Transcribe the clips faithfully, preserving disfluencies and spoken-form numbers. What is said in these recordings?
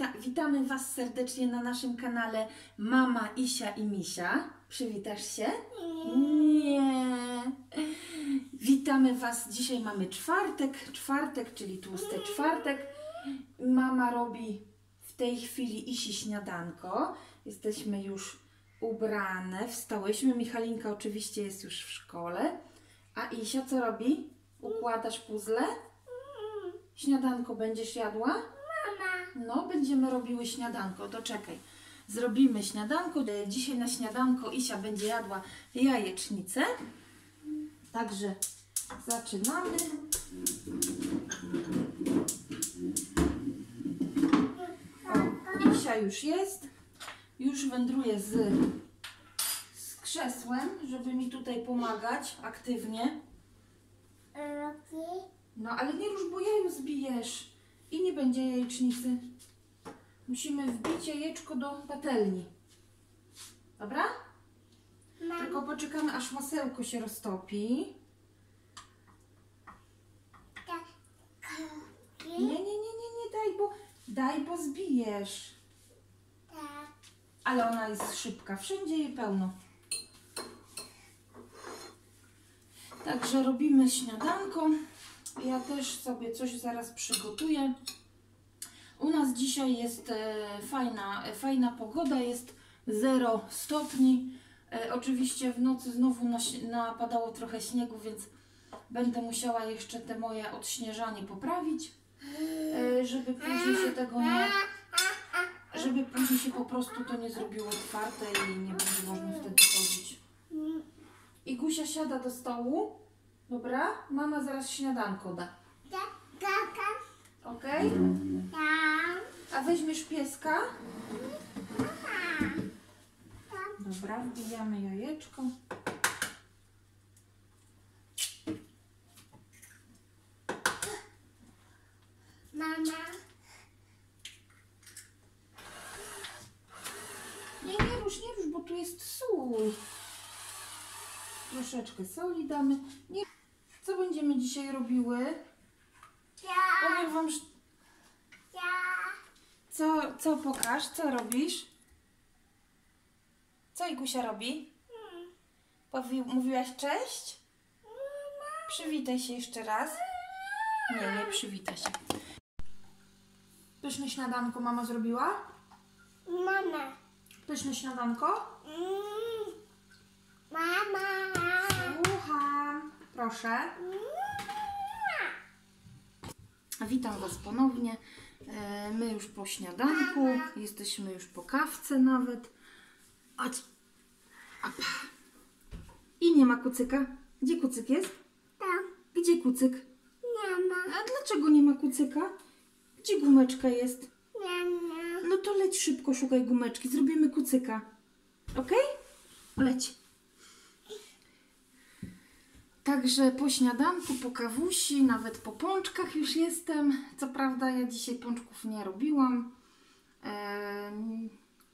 Wita witamy Was serdecznie na naszym kanale Mama, Isia i Misia. Przywitasz się? Nie. Witamy Was. Dzisiaj mamy czwartek, czwartek, czyli tłusty czwartek. Mama robi w tej chwili Isi śniadanko. Jesteśmy już ubrane, wstałyśmy. Michalinka oczywiście jest już w szkole. A Isia co robi? Układasz puzzle? Śniadanko będziesz jadła? No, będziemy robiły śniadanko, to czekaj. Zrobimy śniadanko. Dzisiaj na śniadanko Isia będzie jadła jajecznicę. Także zaczynamy. O, Isia już jest. Już wędruje z, z krzesłem, żeby mi tutaj pomagać aktywnie. No, ale nie rusz, bo jaju zbijesz. I nie będzie jajecznicy. Musimy wbić jajeczko do patelni. Dobra? Mam. Tylko poczekamy, aż masełko się roztopi. Tak. Nie, nie, nie, nie, nie daj, bo daj, bo zbijesz. Tak. Ale ona jest szybka. Wszędzie jej pełno. Także robimy śniadanko. Ja też sobie coś zaraz przygotuję. U nas dzisiaj jest e, fajna, e, fajna pogoda, jest zero stopni. E, oczywiście w nocy znowu napadało trochę śniegu, więc będę musiała jeszcze te moje odśnieżanie poprawić, e, żeby później się tego nie, żeby później się po prostu to nie zrobiło twarde i nie będzie można wtedy chodzić. I Gusia siada do stołu. Dobra? Mama zaraz śniadanko da. Okej? A weźmiesz pieska? Dobra, wbijamy jajeczko. Mama. Nie, nie rusz, nie rusz, bo tu jest sól. Troszeczkę soli damy. Nie. Co będziemy dzisiaj robiły? Ja. Powiem Wam, że... Ja. Co, co pokaż? Co robisz? Co Igusia robi? Hmm. Powi mówiłaś cześć? Mama. Przywitaj się jeszcze raz. Nie, nie przywitaj się. Pyszne śniadanko mama zrobiła? Mama. Pyszne śniadanko? Mm. Mama. Słucham. Proszę. Witam Was ponownie. My już po śniadanku. Jesteśmy już po kawce nawet. Chodź. I nie ma kucyka. Gdzie kucyk jest? Tam. Gdzie kucyk? Nie ma. A dlaczego nie ma kucyka? Gdzie gumeczka jest? Nie ma. No to leć szybko, szukaj gumeczki. Zrobimy kucyka. Ok? Leć. Także po śniadanku, po kawusi, nawet po pączkach już jestem. Co prawda ja dzisiaj pączków nie robiłam. Eee,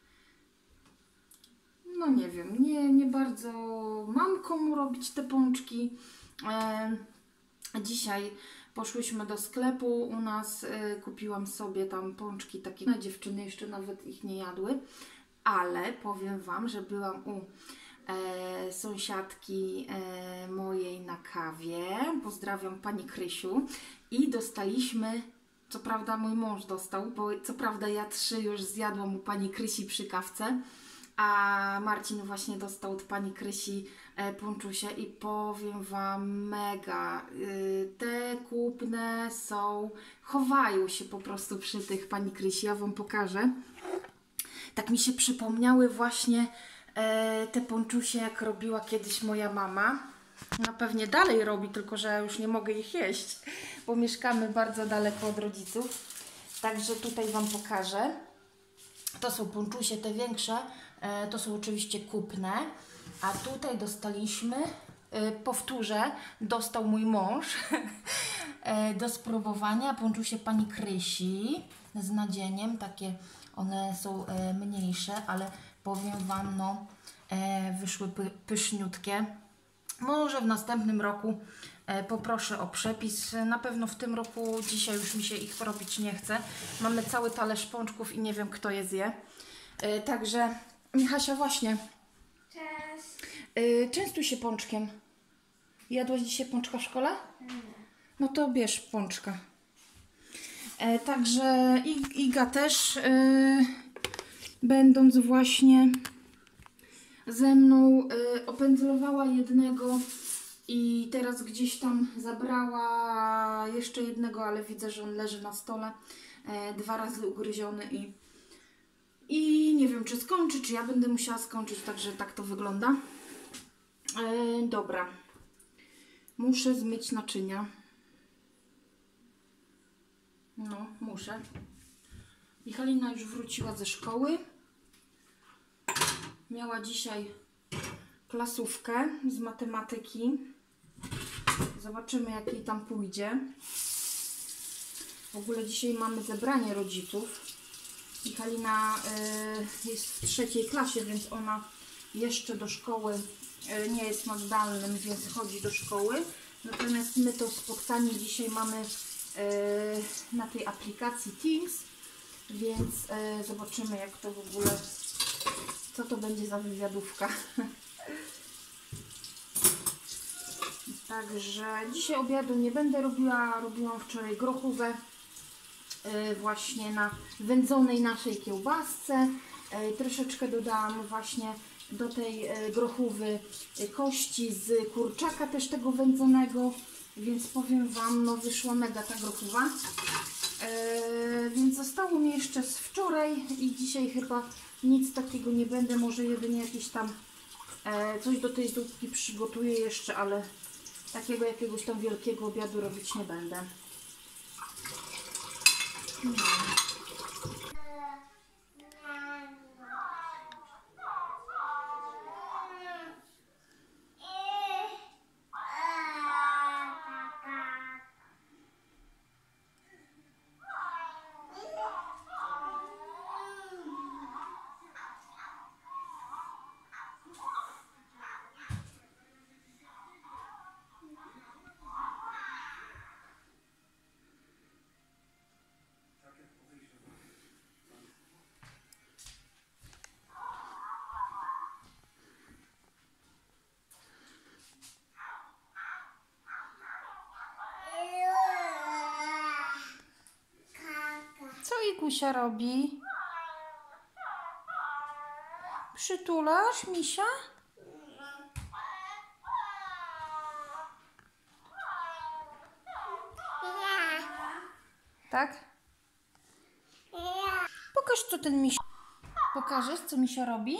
no nie wiem, nie, nie bardzo mam komu robić te pączki. Eee, dzisiaj poszłyśmy do sklepu u nas, e, kupiłam sobie tam pączki takie. No, dziewczyny jeszcze nawet ich nie jadły, ale powiem Wam, że byłam u E, sąsiadki e, mojej na kawie. Pozdrawiam Pani Krysiu. I dostaliśmy, co prawda mój mąż dostał, bo co prawda ja trzy już zjadłam u Pani Krysi przy kawce, a Marcin właśnie dostał od Pani Krysi e, ponczusie i powiem Wam, mega. E, te kupne są, chowają się po prostu przy tych Pani Krysi. Ja Wam pokażę. Tak mi się przypomniały właśnie te ponczusie, jak robiła kiedyś moja mama. No pewnie dalej robi, tylko że już nie mogę ich jeść, bo mieszkamy bardzo daleko od rodziców. Także tutaj Wam pokażę. To są ponczusie te większe, to są oczywiście kupne. A tutaj dostaliśmy, powtórzę, dostał mój mąż do spróbowania ponczusie Pani Krysi z nadzieniem. Takie one są mniejsze, ale powiem Wam, no, e, wyszły py, pyszniutkie. Może w następnym roku e, poproszę o przepis. Na pewno w tym roku, dzisiaj już mi się ich robić nie chce. Mamy cały talerz pączków i nie wiem, kto je zje. E, także, Michasia, właśnie. Cześć. E, częstuj się pączkiem. Jadłaś dzisiaj pączka w szkole? Nie. No to bierz pączka. E, także I, Iga też, e, będąc właśnie ze mną, y, opędzlowała jednego i teraz gdzieś tam zabrała jeszcze jednego, ale widzę, że on leży na stole, e, dwa razy ugryziony i, i nie wiem, czy skończy, czy ja będę musiała skończyć, także tak to wygląda. E, dobra, muszę zmyć naczynia. No, muszę. Michalina już wróciła ze szkoły. Miała dzisiaj klasówkę z matematyki. Zobaczymy, jak jej tam pójdzie. W ogóle dzisiaj mamy zebranie rodziców. Michalina y, jest w trzeciej klasie, więc ona jeszcze do szkoły y, nie jest na zdalnym, więc chodzi do szkoły. Natomiast my to spotkanie dzisiaj mamy y, na tej aplikacji Teams, więc y, zobaczymy, jak to w ogóle, co to będzie za wywiadówka. Także dzisiaj obiadu nie będę robiła. Robiłam wczoraj grochówę yy, właśnie na wędzonej naszej kiełbasce. Yy, troszeczkę dodałam właśnie do tej yy, grochówy yy, kości z kurczaka też tego wędzonego. Więc powiem Wam, no wyszła mega ta grochówa. Yy, więc zostało mi jeszcze z wczoraj i dzisiaj chyba nic takiego nie będę. Może jedynie jakieś tam yy, coś do tej zupki przygotuję jeszcze, ale takiego jakiegoś tam wielkiego obiadu robić nie będę. No. Co Igusia robi? Przytulasz misia? Tak? Pokaż, co ten misio. Pokażesz, co misio robi?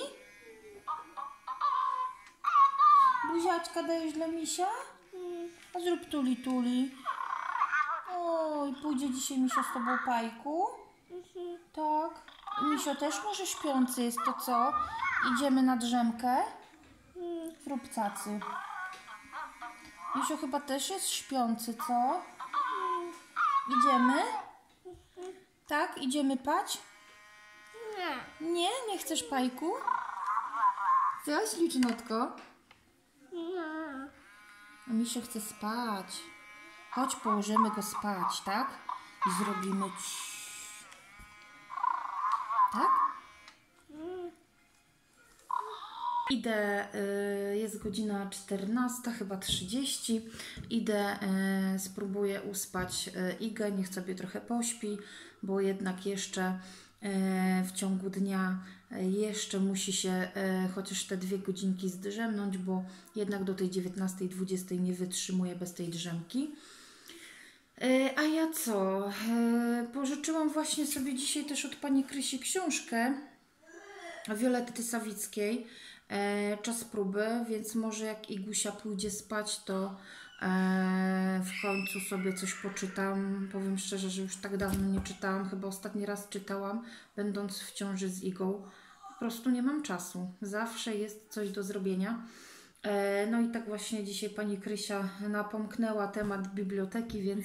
Buziaczka dajesz dla misia? A zrób tuli tuli. Oj, pójdzie dzisiaj misio z tobą pajku? Tak. Misio też może śpiący jest, to co? Idziemy na drzemkę? Zrób cacy. Misio chyba też jest śpiący, co? Idziemy? Tak? Idziemy pać? Nie. Nie? Nie chcesz pajku? Co, ślicznotko? Nie. A misio chce spać. Chodź, położymy go spać, tak? I zrobimy ci. Tak? Idę, y, jest godzina czternasta, chyba trzydzieści. Idę, y, spróbuję uspać y, Igę, niech sobie trochę pośpi, bo jednak jeszcze y, w ciągu dnia y, jeszcze musi się y, chociaż te dwie godzinki zdrzemnąć, bo jednak do tej dziewiętnastej, dwudziestej nie wytrzymuje bez tej drzemki. A ja co? Pożyczyłam właśnie sobie dzisiaj też od pani Krysi książkę Violetty Sawickiej, Czas próby, więc może jak Igusia pójdzie spać, to w końcu sobie coś poczytam. Powiem szczerze, że już tak dawno nie czytałam, chyba ostatni raz czytałam, będąc w ciąży z Igą. Po prostu nie mam czasu, zawsze jest coś do zrobienia. No i tak właśnie dzisiaj pani Krysia napomknęła temat biblioteki, więc,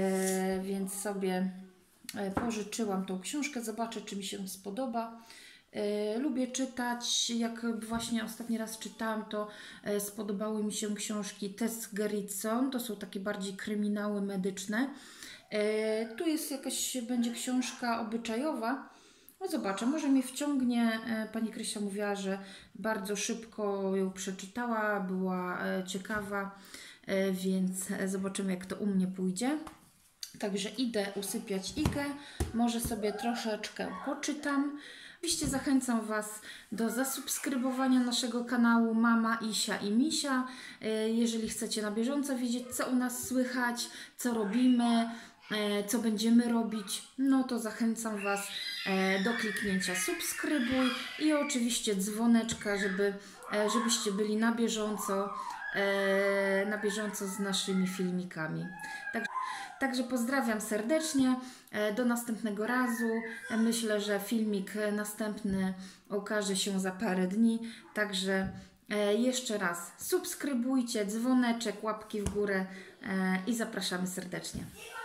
e, więc sobie pożyczyłam tą książkę. Zobaczę, czy mi się spodoba. E, lubię czytać, jak właśnie ostatni raz czytałam, to e, spodobały mi się książki Tess Gerritsen, to są takie bardziej kryminały medyczne. E, tu jest jakaś, będzie książka obyczajowa. No zobaczę, może mnie wciągnie. E, Pani Krysia mówiła, że bardzo szybko ją przeczytała, była e, ciekawa, e, więc zobaczymy, jak to u mnie pójdzie. Także idę usypiać Igę, może sobie troszeczkę poczytam. Oczywiście zachęcam Was do zasubskrybowania naszego kanału Mama, Isia i Misia. E, Jeżeli chcecie na bieżąco wiedzieć, co u nas słychać, co robimy, e, co będziemy robić, no to zachęcam Was e, do kliknięcia subskrybuj i oczywiście dzwoneczka, żeby, e, żebyście byli na bieżąco, e, na bieżąco z naszymi filmikami. Tak, Także pozdrawiam serdecznie, e, do następnego razu. E, Myślę, że filmik e, następny ukaże się za parę dni. Także e, jeszcze raz subskrybujcie, dzwoneczek, łapki w górę e, i zapraszamy serdecznie.